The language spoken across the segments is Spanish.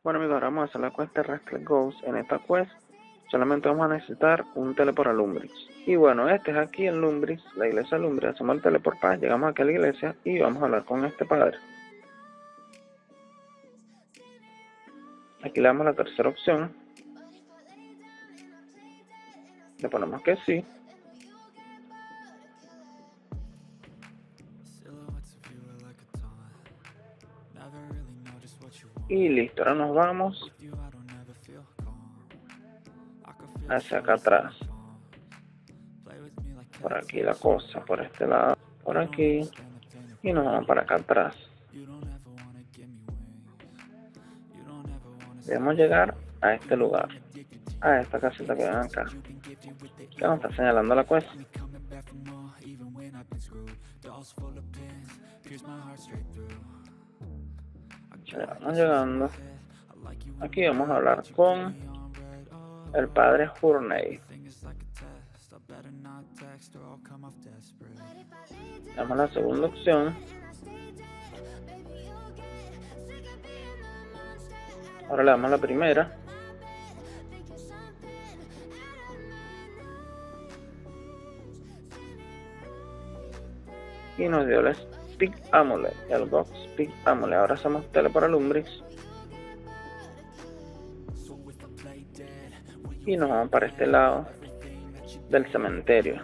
Bueno amigos, ahora vamos a hacer la quest de Restless Ghost. En esta quest solamente vamos a necesitar un teleport a Lumbrix. Y bueno, este es aquí en Lumbrix, la iglesia de Lumbrix. Hacemos el teleport para llegamos aquí a la iglesia y vamos a hablar con este padre. Aquí le damos la tercera opción. Le ponemos que sí. Y listo, ahora nos vamos hacia acá atrás. Por aquí la cosa, por este lado, por aquí. Y nos vamos para acá atrás. Debemos llegar a este lugar, a esta casita que ven acá, que nos está señalando la quest. Ya vamos llegando. Aquí vamos a hablar con el padre Hurney. Damos la segunda opción. Ahora le damos la primera. Y nos dio el Speak Amulet, el Box Speak Amulet. Ahora hacemos teleport a Lumbrix. Y nos vamos para este lado del cementerio.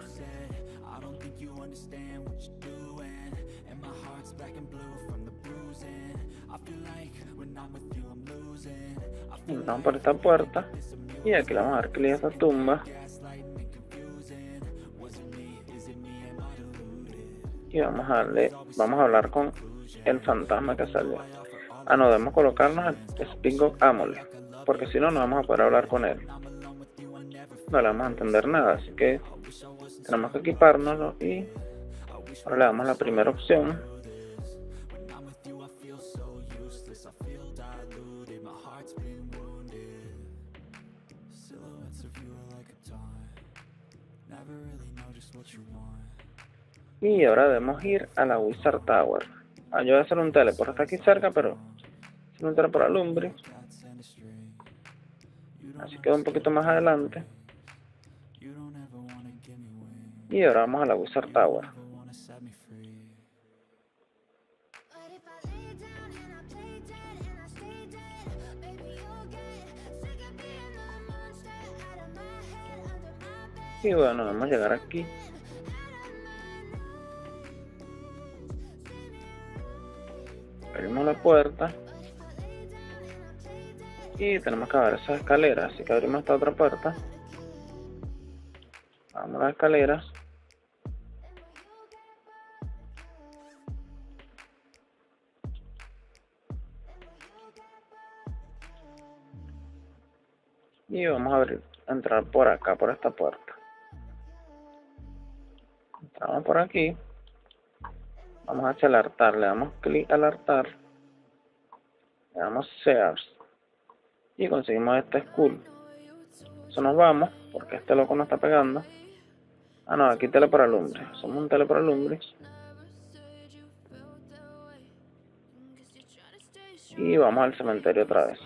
Entramos por esta puerta y aquí le vamos a dar clic a esta tumba y vamos a hablar con el fantasma que salió. No debemos colocarnos el Speak of Amulet, porque si no, no vamos a poder hablar con él. No le vamos a entender nada, así que tenemos que equipárnoslo y ahora le damos la primera opción. Y ahora debemos ir a la Wizard Tower. Yo voy a hacer un teleport, está aquí cerca, pero es un teleport a Lumbrix. Así queda un poquito más adelante. Y ahora vamos a la Wizard Tower. Y bueno, vamos a llegar aquí. Abrimos la puerta. Y tenemos que ver esas escaleras, así que abrimos esta otra puerta. Vamos a las escaleras. Y vamos a entrar por acá, por esta puerta. Entramos por aquí. Vamos hacia el altar, le damos clic al altar. Le damos Sears. Y conseguimos este Skull. Eso nos vamos, porque este loco nos está pegando. No, aquí teleport a Lumbrix. Somos un teleport a Lumbrix. Y vamos al cementerio otra vez.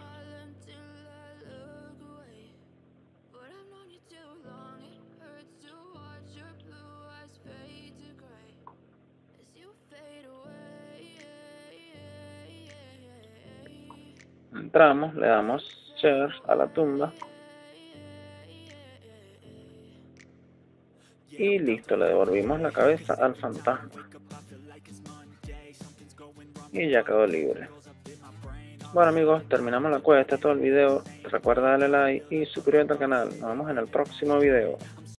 Entramos, le damos share a la tumba. Y listo, le devolvimos la cabeza al fantasma. Y ya quedó libre. Bueno amigos, terminamos la quest, este es todo el video. Recuerda darle like y suscríbete al canal. Nos vemos en el próximo video.